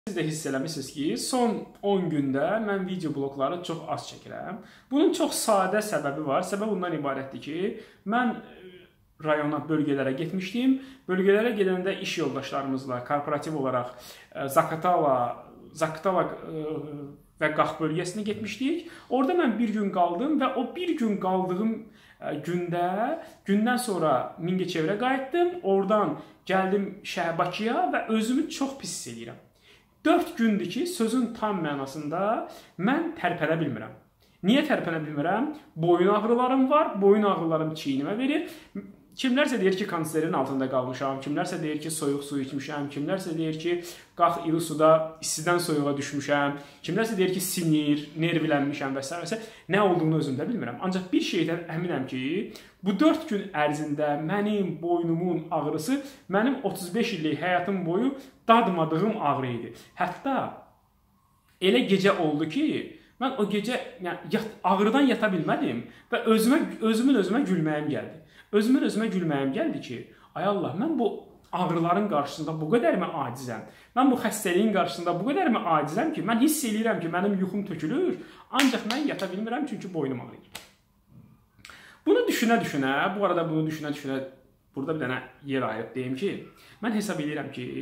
Siz də hiss eləmişsiniz ki, son 10 gündə mən video blokları çox az çəkirəm. Bunun çox sadə səbəbi var. Səbəb bundan ibarətdir ki, mən rayona, bölgələrə getmişdim. Bölgələrə gedəndə iş yoldaşlarımızla korporativ olaraq Zaqatala və Qax bölgəsinə getmişdik. Orada mən bir gün qaldım və o bir gün qaldığım gündən sonra Mingəçevirə qayıtdım. Oradan gəldim Bakıya və özümü çox pis hiss edirəm. 4 gündür ki, sözün tam mənasında mən tərpənə bilmirəm. Niyə tərpənə bilmirəm? Boyun ağrılarım var, boyun ağrılarım çiynimə verir. Kimlərsə deyir ki, kondisionerin altında qalmışam, kimlərsə deyir ki, soyuq su içmişəm, kimlərsə deyir ki, qax iri suda istidən soyuğa düşmüşəm, kimlərsə deyir ki, sinir, nervlənmişəm və s. Nə olduğunu özüm də bilmirəm. Ancaq bir şeydən əminəm ki, bu 4 gün ərzində mənim boynumun ağrısı mənim 35 illik həyatım boyu dadmadığım ağrı idi. Hətta elə gecə oldu ki, mən o gecə ağrıdan yata bilmədim və özümün gülməyim gəldi. Özümə gülməyim gəldi ki, ay Allah, mən bu ağrıların qarşısında bu qədərmi acizəm? Mən bu xəstəliyin qarşısında bu qədərmi acizəm ki, mən hiss edirəm ki, mənim yuxum tökülür, ancaq mən yata bilmirəm çünki boynum ağrıyır. Bunu düşünə-düşünə, bu arada bunu düşünə-düşünə burada bir dənə yer ayırıb deyim ki, mən hesab edirəm ki,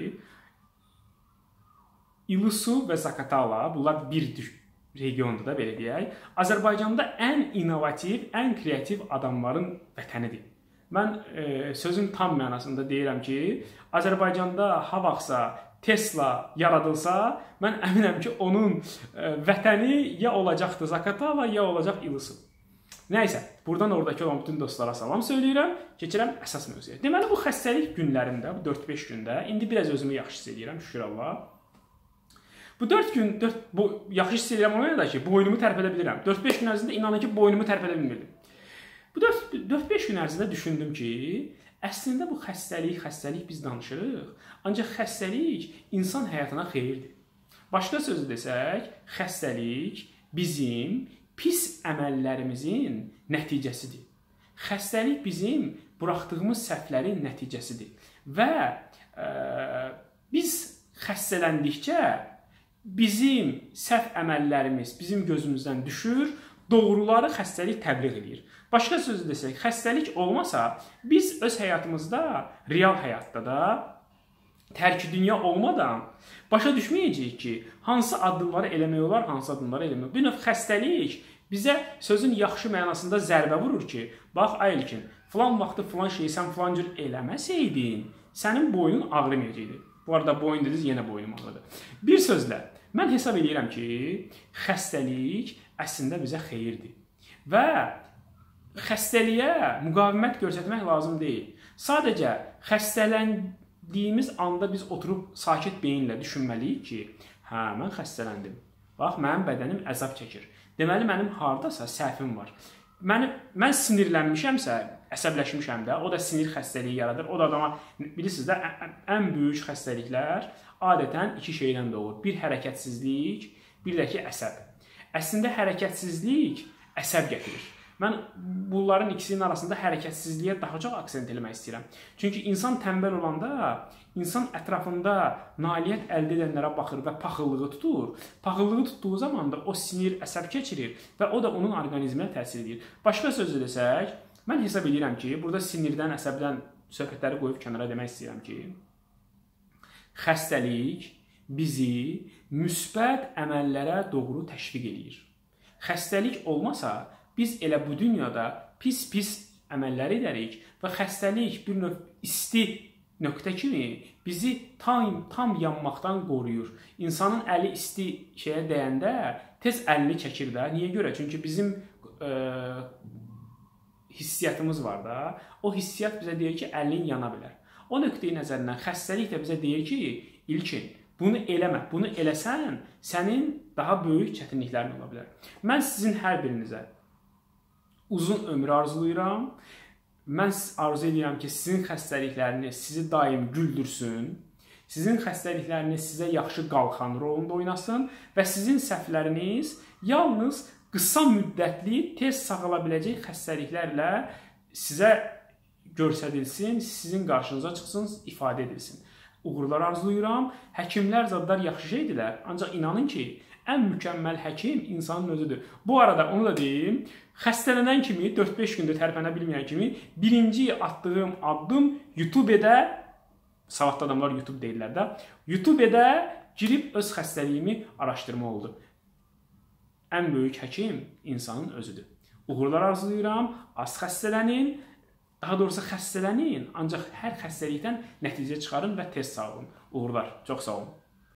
İlisu və Zaqatala, bunlar bir regionda da belə deyək, Azərbaycanda ən innovativ, ən kreativ adamların vətənidir. Mən sözün tam mənasında deyirəm ki, Azərbaycanda ha vaxtsa Tesla yaradılsa, mən əminəm ki, onun vətəni ya olacaqdır Zaqatala, ya olacaq İlisu. Nəysə, buradan oradakı olan bütün dostlara salam söyləyirəm, keçirəm əsas mövzuya. Deməli, bu xəstəlik günlərində, bu 4-5 gündə, indi biraz özümü yaxşı hiss edirəm, şükür Allah. Bu 4 gün, yaxşı hiss edirəm ona da ki, boynumu tərpədə bilirəm. 4-5 gün ərzində inanın ki, boynumu tərpədə bilmirdim. Bu 4-5 gün ərzində düşündüm ki, əslində bu xəstəlik biz danışırıq, ancaq xəstəlik insan həyatına xeyirdir. Başqa sözü desək, xəstəlik bizim pis əməllərimizin nəticəsidir. Xəstəlik bizim buraxdığımız səhvlərin nəticəsidir. Və biz xəstələndikcə bizim səhv əməllərimiz bizim gözümüzdən düşür, doğruları xəstəlik təbliğ edir. Başqa sözü desək, xəstəlik olmasa, biz öz həyatımızda, real həyatda da, tərki dünya olmadan başa düşməyəcəyik ki, hansı addımları eləmək olar, hansı addımları eləmək. Bir növ xəstəlik bizə sözün yaxşı mənasında zərbə vurur ki, bax, ay ilkin, filan vaxtı filan şeyi sən filan cür eləməsəydin, sənin boynun ağrımayacaqdı. Bu arada boyun dediniz, yenə boynum ağrıdı. Bir sözlə, mən hesab edirəm ki, xəstəlik əslində bizə xeyirdir. Və xəstəliyə müqavimət göstərmək lazım deyil. Sadəcə xəstələndiyimiz anda biz oturub sakit beyinlə düşünməliyik ki, hə, mən xəstələndim. Bax, mənim bədənim əzab çəkir. Deməli, mənim haradasa səhvim var. Mən sinirlənmişəmsə, əsəbləşmişəm də, o da sinir xəstəliyi yaradır. O da adama, bilirsiniz də, ən böyük xəstəliklər adətən iki şeydən doğur. Bir hərəkətsizlik, bir də ki, əsəb. Əslində, hərəkətsizlik əsəb gətirir. Mən bunların ikisinin arasında hərəkətsizliyə daha çox aksent eləmək istəyirəm. Çünki insan tənbəl olanda, insan ətrafında nailiyyət əldə edənlərə baxır və paxıllığı tutur. Paxıllığı tutduğu zaman da o sinir əsəb keçirir və o da onun orqanizminə təsir edir. Başqa sözlə desək, mən hesab edirəm ki, burada sinirdən, əsəbdən söhbətləri qoyub kənara demək istəyirəm ki, xəstəlik bizi müsbət əməllərə doğru təşviq edir. Xəstəlik olmasa, biz elə bu dünyada pis-pis əməllər edərik və xəstəlik bir növ isti nöqtə kimi bizi tam yanmaqdan qoruyur. İnsanın əli isti şeyə dəyəndə tez əlini çəkir də. Niyə görə? Çünki bizim hissiyatımız var da. O hissiyat bizə deyir ki, əlin yana bilər. O nöqteyi nəzərindən xəstəlik də bizə deyir ki, ilkin, bunu eləmə. Bunu eləsən, sənin daha böyük çətinliklərin ola bilər. Mən sizin hər birinizə uzun ömrü arzulayıram. Mən arzu edirəm ki, sizin xəstəlikləriniz sizi daim güldürsün. Sizin xəstəlikləriniz sizə yaxşı qalxan rolunda oynasın və sizin səhvləriniz yalnız qısa müddətli, tez sağala biləcək xəstəliklərlə sizə göstərilsin, sizin qarşınıza çıxsın, ifadə edilsin. Uğurlar arzulayıram. Həkimlər zadlar yaxşı şeydilər, ancaq inanın ki, ən mükəmməl həkim insanın özüdür. Bu arada onu da deyim, xəstələnən kimi, 4-5 gündə tərpənə bilməyən kimi birinci atdığım addım YouTube-də, savadlı adamlar YouTube deyirlər də, YouTube-də girib öz xəstəliyimi araşdırma oldu. Ən böyük həkim insanın özüdür. Uğurlar arzulayıram, az xəstələnin, daha doğrusu xəstələnin, ancaq hər xəstəlikdən nəticə çıxarın və tez sağ olun. Uğurlar, çox sağ olun.